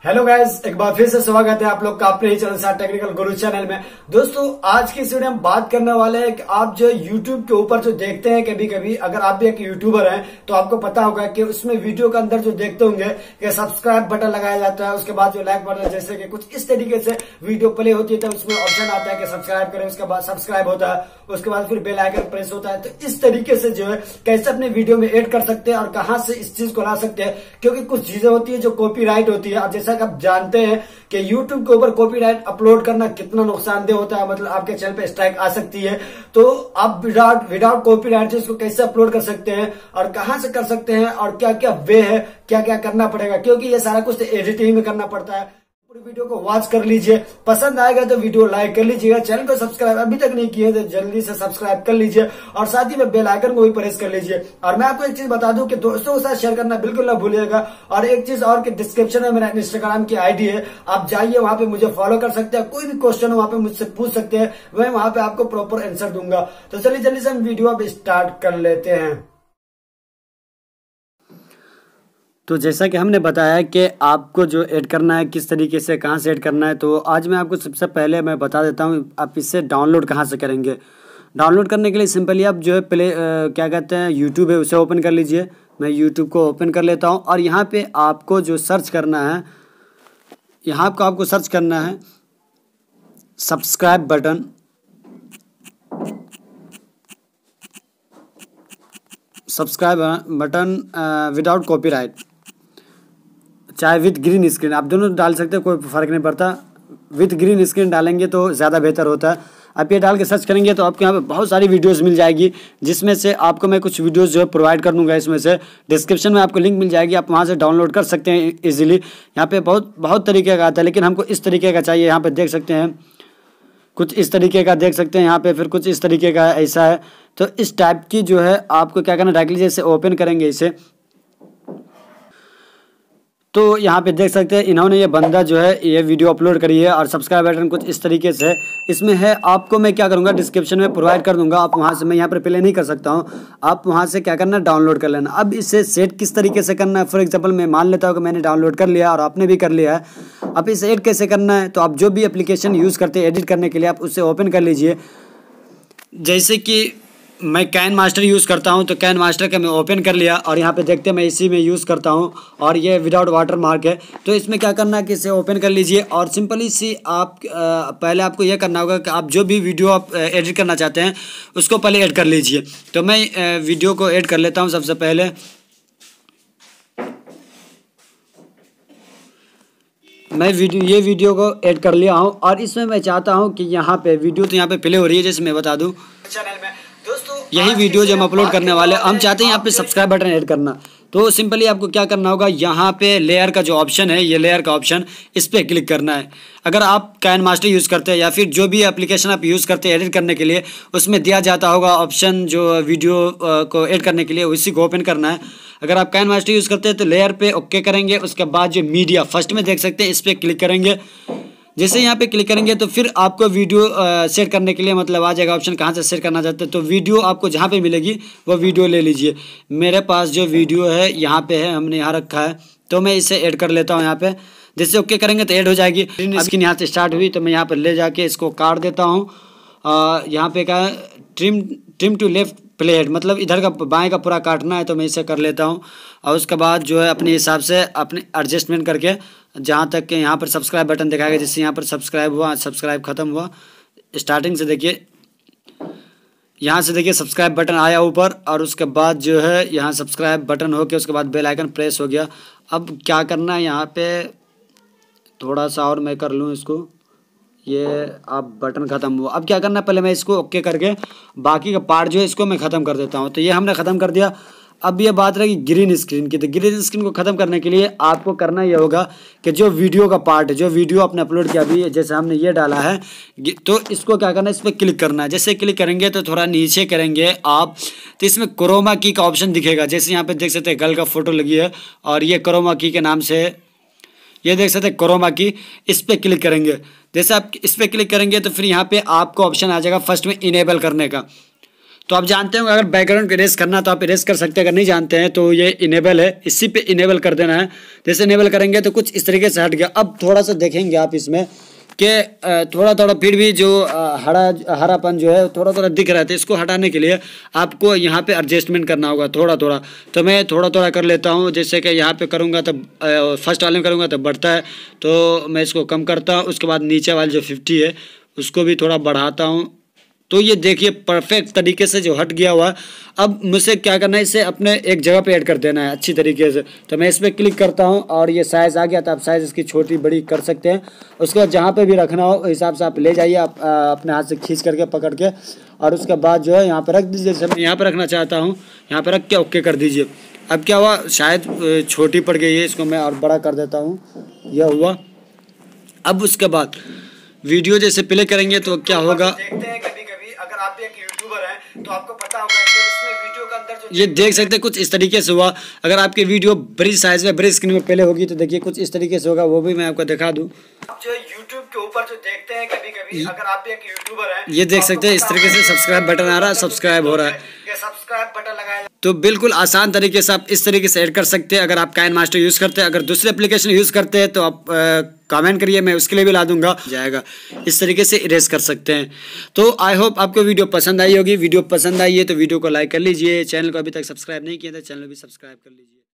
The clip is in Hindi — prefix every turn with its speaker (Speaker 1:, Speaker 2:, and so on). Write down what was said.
Speaker 1: हेलो गाइस, एक बार फिर से स्वागत है आप लोग का अपने ही चैनल साथ टेक्निकल गुरु चैनल में। दोस्तों आज की इस वीडियो में बात करने वाले हैं कि आप जो YouTube के ऊपर जो देखते हैं कभी कभी, अगर आप भी एक यूट्यूबर हैं तो आपको पता होगा कि उसमें वीडियो के अंदर जो देखते होंगे कि सब्सक्राइब बटन लगाया जाता है, उसके बाद जो लाइक बटन, जैसे कि कुछ इस तरीके से वीडियो प्ले होती है तो उसमें ऑप्शन आता है कि सब्सक्राइब करें, उसके बाद सब्सक्राइब होता है, उसके बाद फिर बेल आइकन प्रेस होता है। तो इस तरीके से जो है कैसे अपने वीडियो में ऐड कर सकते हैं और कहां से इस चीज को ला सकते हैं, क्योंकि कुछ चीजें होती है जो कॉपीराइट होती है। अब जैसा कि आप जानते हैं कि YouTube के ऊपर कॉपीराइट अपलोड करना कितना नुकसानदेह होता है, मतलब आपके चैनल पे स्ट्राइक आ सकती है। तो आप विदाउट कॉपीराइट से इसको कैसे अपलोड कर सकते हैं और कहां से कर सकते हैं और क्या क्या वे है, क्या क्या करना पड़ेगा, क्योंकि ये सारा कुछ एडिटिंग में करना पड़ता है। पूरी वीडियो को वॉच कर लीजिए, पसंद आएगा तो वीडियो लाइक कर लीजिएगा, चैनल को सब्सक्राइब अभी तक नहीं किए तो जल्दी से सब्सक्राइब कर लीजिए और साथ ही में बेल आइकन को भी प्रेस कर लीजिए। और मैं आपको एक चीज बता दूं कि दोस्तों के साथ शेयर करना बिल्कुल ना भूलिएगा। और एक चीज और कि डिस्क्रिप्शन में मेरा इंस्टाग्राम की आईडी है, आप जाइए वहां पे मुझे फॉलो कर सकते हैं, कोई भी क्वेश्चन वहां पे मुझसे पूछ सकते हैं, मैं वहां पे आपको प्रॉपर आंसर दूंगा। तो चलिए जल्दी से हम वीडियो अब स्टार्ट कर लेते हैं। तो जैसा कि हमने बताया कि आपको जो ऐड करना है, किस तरीके से कहाँ से ऐड करना है, तो आज मैं आपको सबसे पहले मैं बता देता हूँ आप इससे डाउनलोड कहाँ से करेंगे। डाउनलोड करने के लिए सिंपली आप जो है क्या कहते हैं यूट्यूब है उसे ओपन कर लीजिए। मैं यूट्यूब को ओपन कर लेता हूँ और यहाँ पे आपको जो सर्च करना है, यहाँ पर आपको सर्च करना है सब्सक्राइब बटन विदाउट कॉपीराइट, चाहे विथ ग्रीन स्क्रीन, आप दोनों डाल सकते हैं, कोई फ़र्क नहीं पड़ता। विथ ग्रीन स्क्रीन डालेंगे तो ज़्यादा बेहतर होता है। आप ये डाल के सर्च करेंगे तो आपको यहाँ पे बहुत सारी वीडियोस मिल जाएगी, जिसमें से आपको मैं कुछ वीडियोस जो है प्रोवाइड कर दूंगा। इसमें से डिस्क्रिप्शन में आपको लिंक मिल जाएगी, आप वहाँ से डाउनलोड कर सकते हैं इजीली। यहाँ पे बहुत तरीके का आता है, लेकिन हमको इस तरीके का चाहिए। यहाँ पर देख सकते हैं कुछ इस तरीके का देख सकते हैं यहाँ पे, फिर कुछ इस तरीके का ऐसा है। तो इस टाइप की जो है आपको क्या करना, डायरेक्टली जैसे ओपन करेंगे इसे, तो यहाँ पे देख सकते हैं इन्होंने ये बंदा जो है ये वीडियो अपलोड करी है और सब्सक्राइब बटन कुछ इस तरीके से है। इसमें है, आपको मैं क्या करूँगा डिस्क्रिप्शन में प्रोवाइड कर दूंगा, आप वहाँ से, मैं यहाँ पर प्ले नहीं कर सकता हूँ, आप वहाँ से क्या करना डाउनलोड कर लेना। अब इसे सेट किस तरीके से करना है, फॉर एग्जाम्पल मैं मान लेता हूँ कि मैंने डाउनलोड कर लिया और आपने भी कर लिया है। अब इसे ऐड कैसे करना है, तो आप जो भी एप्लीकेशन यूज़ करते हैं एडिट करने के लिए, आप उसे ओपन कर लीजिए। जैसे कि मैं कैन मास्टर यूज़ करता हूं तो कैन मास्टर का मैं ओपन कर लिया और यहाँ पे देखते हैं मैं इसी में यूज़ करता हूं और ये विदाउट वाटर मार्क है। तो इसमें क्या करना है कि इसे ओपन कर लीजिए और सिंपली सी आप पहले आपको ये करना होगा कि आप जो भी वीडियो आप एडिट करना चाहते हैं उसको पहले ऐड कर लीजिए। तो मैं वीडियो को ऐड कर लेता हूँ सबसे पहले। मैं ये वीडियो को ऐड कर लिया हूँ और इसमें मैं चाहता हूँ कि यहाँ पे वीडियो तो यहाँ पे प्ले हो रही है, जैसे मैं बता दूँ चैनल में दोस्तों यही वीडियो जो हम अपलोड करने वाले, हम चाहते हैं यहाँ पे सब्सक्राइब बटन ऐड करना। तो सिंपली आपको क्या करना होगा, यहाँ पे लेयर का जो ऑप्शन है, ये लेयर का ऑप्शन, इस पर क्लिक करना है। अगर आप कैन मास्टर यूज़ करते हैं या फिर जो भी एप्लीकेशन आप यूज़ करते हैं एडिट करने के लिए, उसमें दिया जाता होगा ऑप्शन जो वीडियो को ऐड करने के लिए, उसी को ओपन करना है। अगर आप कैन मास्टर यूज़ करते हैं तो लेयर पे ओके करेंगे, उसके बाद जो मीडिया फर्स्ट में देख सकते हैं इस पर क्लिक करेंगे। जैसे यहाँ पे क्लिक करेंगे तो फिर आपको वीडियो सेट करने के लिए मतलब आ जाएगा ऑप्शन कहाँ से सेट करना चाहते हैं। तो वीडियो आपको जहाँ पे मिलेगी वो वीडियो ले लीजिए। मेरे पास जो वीडियो है यहाँ पे है, हमने यहाँ रखा है, तो मैं इसे ऐड कर लेता हूँ यहाँ पे। जैसे ओके करेंगे तो ऐड हो जाएगी। स्क्रीन यहाँ से स्टार्ट हुई तो मैं यहाँ पर ले जाके इसको काट देता हूँ। यहाँ पे क्या है, trim to left play head, मतलब इधर का बाएं का पूरा काटना है, तो मैं इसे कर लेता हूँ। और उसके बाद जो है अपने हिसाब से अपने एडजस्टमेंट करके जहाँ तक के यहाँ पर सब्सक्राइब बटन दिखाएगा, जिससे यहाँ पर सब्सक्राइब हुआ, सब्सक्राइब ख़त्म हुआ, स्टार्टिंग से देखिए, यहाँ से देखिए सब्सक्राइब बटन आया ऊपर और उसके बाद जो है यहाँ सब्सक्राइब बटन हो के उसके बाद बेल आइकन प्रेस हो गया। अब क्या करना है, यहाँ पे थोड़ा सा और मैं कर लूँ इसको, ये अब बटन ख़त्म हुआ। अब क्या करना है, पहले मैं इसको ओके करके बाकी का पार्ट जो है इसको मैं ख़त्म कर देता हूँ। तो ये हमने ख़त्म कर दिया। अब ये बात रही ग्रीन स्क्रीन की, तो ग्रीन स्क्रीन को ख़त्म करने के लिए आपको करना ये होगा कि जो वीडियो का पार्ट है, जो वीडियो आपने अपलोड किया अभी, जैसे हमने ये डाला है, तो इसको क्या करना है, इस पर क्लिक करना है। जैसे क्लिक करेंगे तो थोड़ा नीचे करेंगे आप, तो इसमें क्रोमा की का ऑप्शन दिखेगा। जैसे यहाँ पे देख सकते हैं गर्ल का फोटो लगी है और ये क्रोमा की के नाम से, ये देख सकते हैं क्रोमा की, इस पर क्लिक करेंगे। जैसे आप इस पर क्लिक करेंगे तो फिर यहाँ पे आपको ऑप्शन आ जाएगा फर्स्ट में इनेबल करने का। तो आप जानते हो अगर बैकग्राउंड को इरेज करना तो आप इरेज कर सकते हैं, अगर नहीं जानते हैं तो ये इनेबल है, इसी पे इनेबल कर देना है। जैसे इनेबल करेंगे तो कुछ इस तरीके से हट गया। अब थोड़ा सा देखेंगे आप इसमें कि थोड़ा थोड़ा फिर भी जो हरापन जो है थोड़ा थोड़ा दिख रहा है, तो इसको हटाने के लिए आपको यहाँ पे एडजस्टमेंट करना होगा थोड़ा थोड़ा। तो मैं थोड़ा थोड़ा कर लेता हूँ, जैसे कि यहाँ पे करूँगा तो फर्स्ट वाले में करूँगा तो बढ़ता है, तो मैं इसको कम करता हूँ। उसके बाद नीचे वाले जो 50 है उसको भी थोड़ा बढ़ाता हूँ। तो ये देखिए परफेक्ट तरीके से जो हट गया हुआ। अब मुझे क्या करना है, इसे अपने एक जगह पे ऐड कर देना है अच्छी तरीके से। तो मैं इस पर क्लिक करता हूँ और ये साइज़ आ गया, तो आप साइज़ इसकी छोटी बड़ी कर सकते हैं। उसके बाद जहाँ पे भी रखना हो उस हिसाब से आप ले जाइए, आप अपने हाथ से खींच करके पकड़ के, और उसके बाद जो है यहाँ पर रख दीजिए। जैसे मैं यहाँ पर रखना चाहता हूँ, यहाँ पर रख के ओके कर दीजिए। अब क्या हुआ, शायद छोटी पड़ गई है, इसको मैं और बड़ा कर देता हूँ, यह हुआ। अब उसके बाद वीडियो जैसे प्ले करेंगे तो क्या होगा, देखते हैं कभी-कभी अगर आप एक यूट्यूबर हैं तो आपको पता होगा कि उसमें वीडियो का अंदर जो ये देख सकते हैं कुछ इस तरीके से हुआ। अगर आपकी वीडियो बड़ी साइज में बड़ी स्क्रीन में पहले होगी तो देखिए कुछ इस तरीके से होगा, वो भी मैं आपको दिखा दूं। आप जो यूट्यूब के ऊपर जो देखते हैं कभी-कभी अगर आप एक यूट्यूबर हैं, ये देख सकते हैं इस तरीके से सब्सक्राइब बटन आ रहा है, सब्सक्राइब हो रहा है, सब्सक्राइब बटन लगाया। तो बिल्कुल आसान तरीके से आप इस तरीके से ऐड कर सकते हैं अगर आप काइनमास्टर यूज़ करते हैं। अगर दूसरे एप्लीकेशन यूज़ करते हैं तो आप कमेंट करिए, मैं उसके लिए भी ला दूंगा जाएगा। इस तरीके से इरेज कर सकते हैं। तो आई होप आपको वीडियो पसंद आई होगी। वीडियो पसंद आई है तो वीडियो को लाइक कर लीजिए, चैनल को अभी तक सब्सक्राइब नहीं किया तो चैनल भी सब्सक्राइब कर लीजिए।